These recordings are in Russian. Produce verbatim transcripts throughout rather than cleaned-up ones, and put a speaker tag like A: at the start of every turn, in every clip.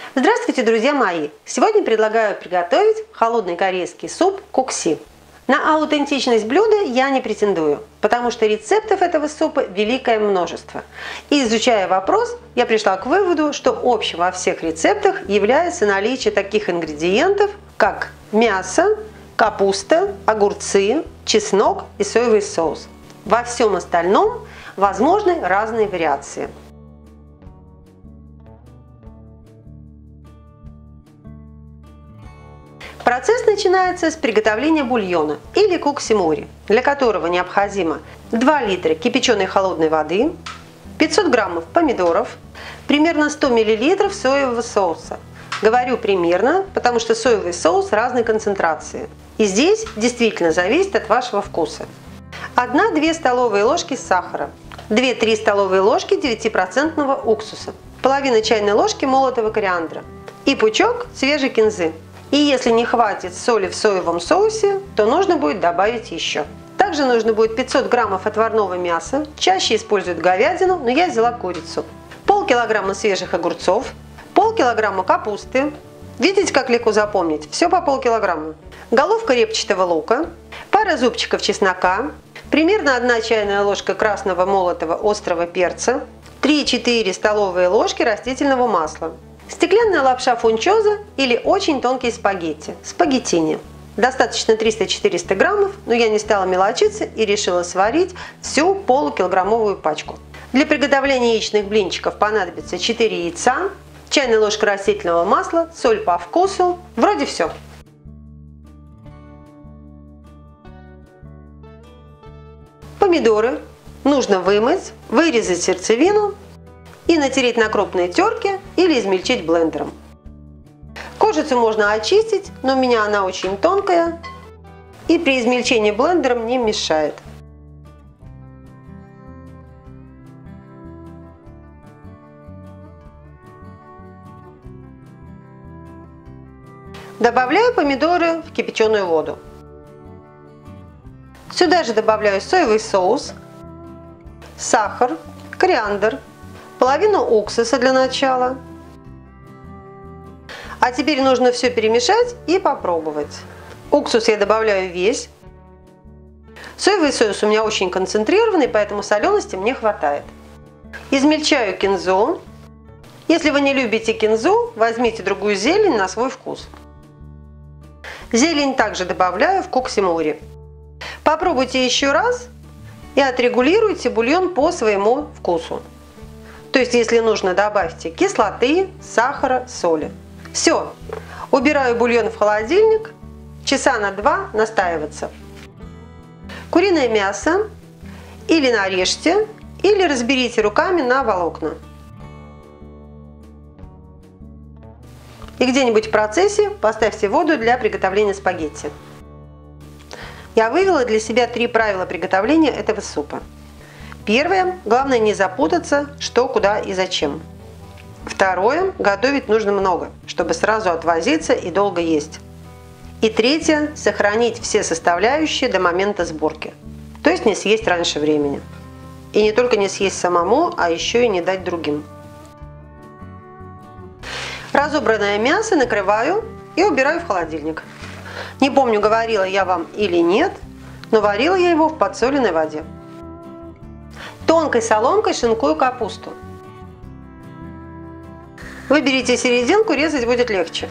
A: Здравствуйте, друзья мои! Сегодня предлагаю приготовить холодный корейский суп кукси. На аутентичность блюда я не претендую, потому что рецептов этого супа великое множество. И изучая вопрос, я пришла к выводу, что общим во всех рецептах является наличие таких ингредиентов, как мясо, капуста, огурцы, чеснок и соевый соус. Во всем остальном возможны разные вариации. Процесс начинается с приготовления бульона или кукси-мори, для которого необходимо два литра кипяченой холодной воды, пятьсот граммов помидоров, примерно сто миллилитров соевого соуса. Говорю примерно, потому что соевый соус разной концентрации. И здесь действительно зависит от вашего вкуса. одна-две столовые ложки сахара, две-три столовые ложки девятипроцентного уксуса, половина чайной ложки молотого кориандра и пучок свежей кинзы. И если не хватит соли в соевом соусе, то нужно будет добавить еще. Также нужно будет пятьсот граммов отварного мяса, чаще используют говядину, но я взяла курицу, полкилограмма свежих огурцов, полкилограмма капусты. Видите, как легко запомнить? Все по полкилограмма. Головка репчатого лука, пара зубчиков чеснока, примерно одна чайная ложка красного молотого острого перца, три-четыре столовые ложки растительного масла. Стеклянная лапша фунчоза или очень тонкие спагетти, спагеттини. Достаточно триста-четыреста граммов, но я не стала мелочиться и решила сварить всю полукилограммовую пачку. Для приготовления яичных блинчиков понадобится четыре яйца, чайная ложка растительного масла, соль по вкусу. Вроде все. Помидоры нужно вымыть, вырезать сердцевину и натереть на крупной терке или измельчить блендером. Кожицу можно очистить, но у меня она очень тонкая и при измельчении блендером не мешает. Добавляю помидоры в кипяченую воду. Сюда же добавляю соевый соус, сахар, кориандр, половину уксуса для начала. А теперь нужно все перемешать и попробовать. Уксус я добавляю весь. Соевый соус у меня очень концентрированный, поэтому солености мне хватает. Измельчаю кинзу. Если вы не любите кинзу, возьмите другую зелень на свой вкус. Зелень также добавляю в кукси-мори. Попробуйте еще раз и отрегулируйте бульон по своему вкусу. То есть, если нужно, добавьте кислоты, сахара, соли. Все. Убираю бульон в холодильник. Часа на два настаиваться. Куриное мясо или нарежьте, или разберите руками на волокна. И где-нибудь в процессе поставьте воду для приготовления спагетти. Я вывела для себя три правила приготовления этого супа. Первое. Главное не запутаться, что, куда и зачем. Второе. Готовить нужно много, чтобы сразу отвозиться и долго есть. И третье. Сохранить все составляющие до момента сборки. То есть не съесть раньше времени. И не только не съесть самому, а еще и не дать другим. Разобранное мясо накрываю и убираю в холодильник. Не помню, говорила я вам или нет, но варила я его в подсоленной воде. Тонкой соломкой шинкую капусту. Выберите серединку, резать будет легче.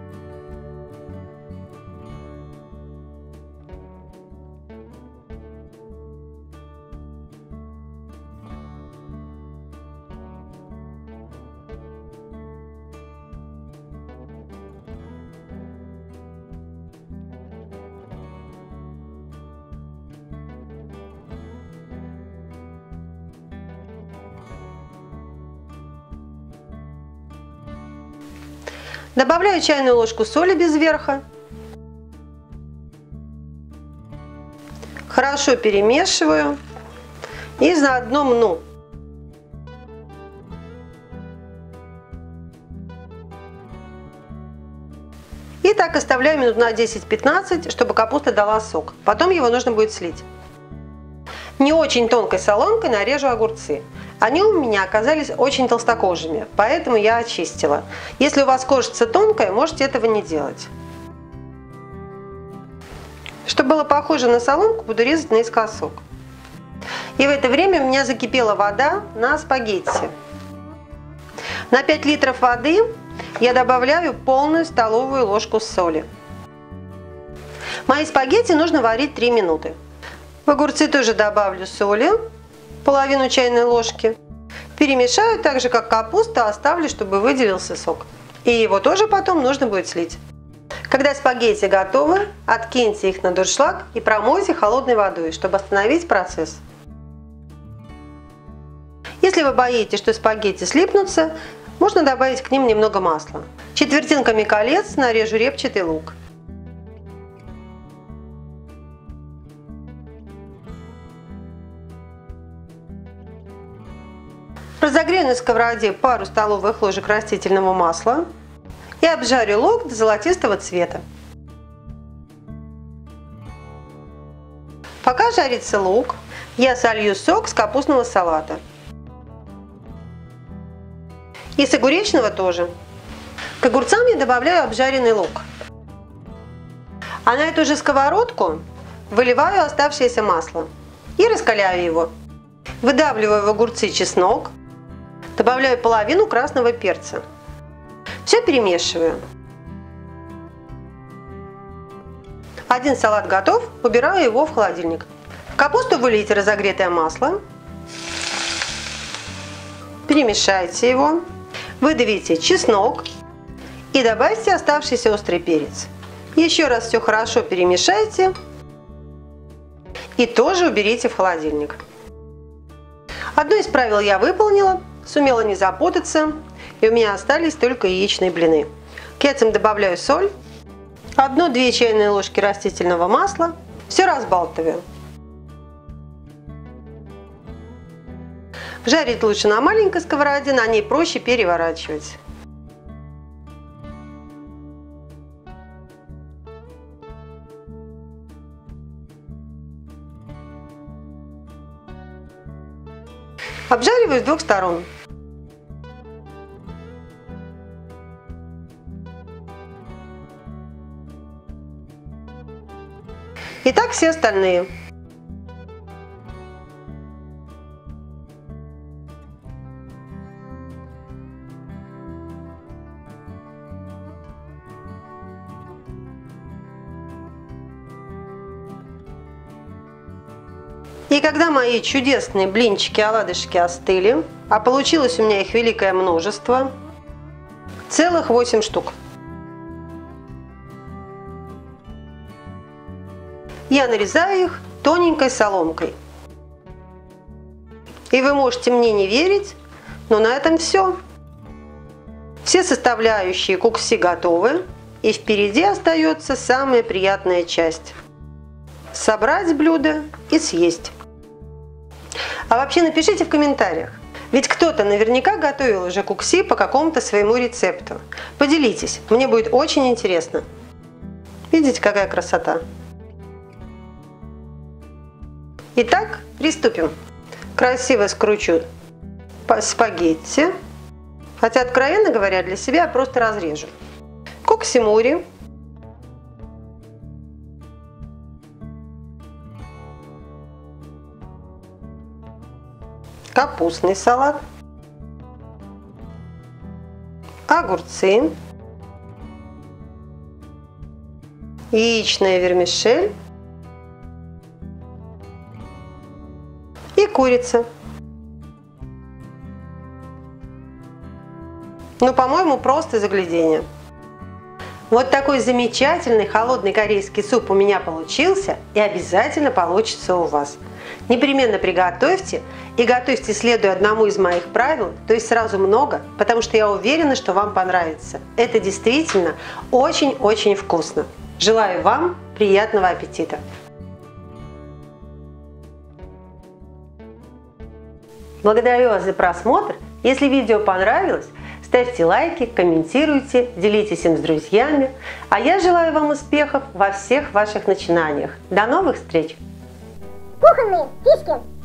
A: Добавляю чайную ложку соли без верха. Хорошо перемешиваю и заодно мну. И так оставляю минут на десять-пятнадцать, чтобы капуста дала сок. Потом его нужно будет слить. не очень тонкой соломкой нарежу огурцы. Они у меня оказались очень толстокожими, поэтому я очистила. Если у вас кожица тонкая, можете этого не делать. Чтобы было похоже на соломку, буду резать наискосок. И в это время у меня закипела вода на спагетти. На пять литров воды я добавляю полную столовую ложку соли. Мои спагетти нужно варить три минуты. В огурцы тоже добавлю соли, половину чайной ложки. Перемешаю так же, как капусту, оставлю, чтобы выделился сок. И его тоже потом нужно будет слить. Когда спагетти готовы, откиньте их на дуршлаг и промойте холодной водой, чтобы остановить процесс. Если вы боитесь, что спагетти слипнутся, можно добавить к ним немного масла. Четвертинками колец нарежу репчатый лук. Разогрею на сковороде пару столовых ложек растительного масла и обжарю лук до золотистого цвета. Пока жарится лук, я солью сок с капустного салата. И с огуречного тоже. К огурцам я добавляю обжаренный лук. А на эту же сковородку выливаю оставшееся масло и раскаляю его. Выдавливаю в огурцы чеснок. Добавляю половину красного перца. Все перемешиваю. Один салат готов, убираю его в холодильник. В капусту вылейте разогретое масло. Перемешайте его. Выдавите чеснок и добавьте оставшийся острый перец. Еще раз все хорошо перемешайте и тоже уберите в холодильник. Одно из правил я выполнила. Сумела не запутаться, и у меня остались только яичные блины. К яйцам добавляю соль, одну-две чайные ложки растительного масла, все разбалтываю. Жарить лучше на маленькой сковороде, на ней проще переворачивать. Обжариваю с двух сторон. И так все остальные. И когда мои чудесные блинчики-оладышки остыли, а получилось у меня их великое множество, целых восемь штук, я нарезаю их тоненькой соломкой. И вы можете мне не верить, но на этом все. Все составляющие кукси готовы, и впереди остается самая приятная часть – собрать блюдо и съесть. А вообще напишите в комментариях, ведь кто-то наверняка готовил уже кукси по какому-то своему рецепту. Поделитесь, мне будет очень интересно. Видите, какая красота? Итак, приступим. Красиво скручу спагетти, хотя, откровенно говоря, для себя я просто разрежу. Кукси-мури. Капустный салат. Огурцы. Яичная вермишель. И курица. Ну, по-моему, просто загляденье. Вот такой замечательный холодный корейский суп у меня получился и обязательно получится у вас. Непременно приготовьте и готовьте, следуя одному из моих правил, то есть сразу много, потому что я уверена, что вам понравится. Это действительно очень-очень вкусно. Желаю вам приятного аппетита! Благодарю вас за просмотр. Если видео понравилось, ставьте лайки, комментируйте, делитесь им с друзьями. А я желаю вам успехов во всех ваших начинаниях. До новых встреч!
B: Кухонные фишки.